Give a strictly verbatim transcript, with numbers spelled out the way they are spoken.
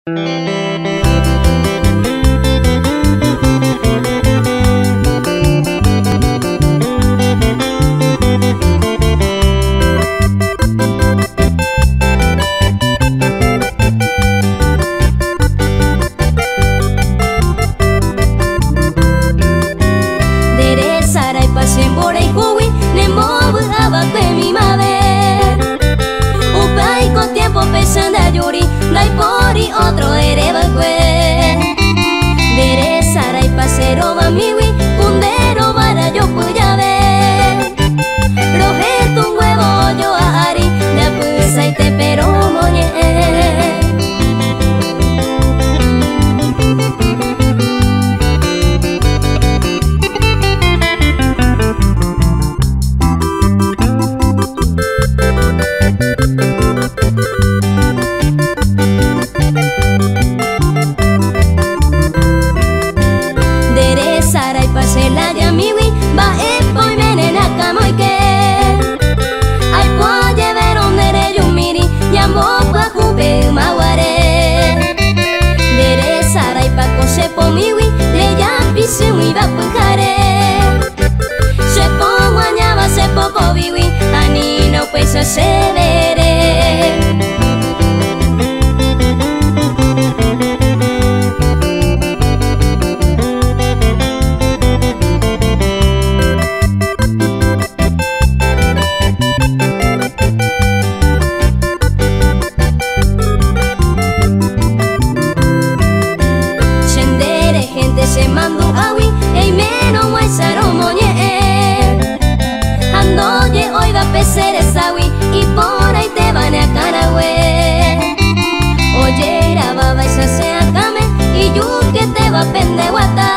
Dai pori otro ereba kwe Dere sarai pasero ba miwi Kundero bara yo puya ve Roje tu huevo yo ari Da pusa y te pero moñe Sepo miwi, le ya pise mi va pujare Sepo guanyaba, sepo pobiwi, ani no peso se veré se mando awi, ei meno muesaro moñe Ando ye hoy va pecer awi y por ahí te van a carahue Oye, la baba esa se acame y yo que te va a pendeguata